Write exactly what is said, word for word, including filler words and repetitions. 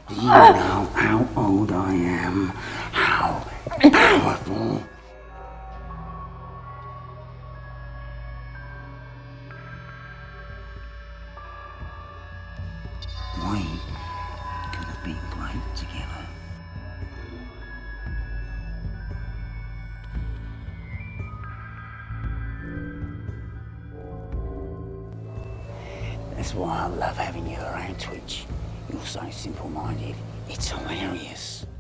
Do you know how old I am? How powerful? We could have been great together. That's why I love having you around, Twitch. You're so simple-minded. It's hilarious.